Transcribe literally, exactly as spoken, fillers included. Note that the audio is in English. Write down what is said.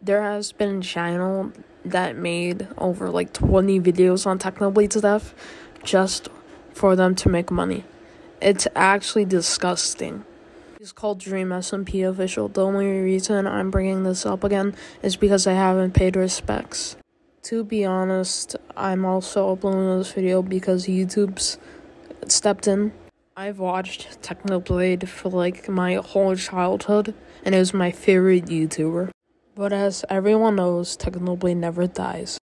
There has been a channel that made over like twenty videos on Technoblade stuff just for them to make money. It's actually disgusting. It's called Dream S M P Official. The only reason I'm bringing this up again is because I haven't paid respects. To be honest, I'm also uploading this video because YouTube's stepped in. I've watched Technoblade for like my whole childhood, and it was my favorite YouTuber. But as everyone knows, Technoblade never dies.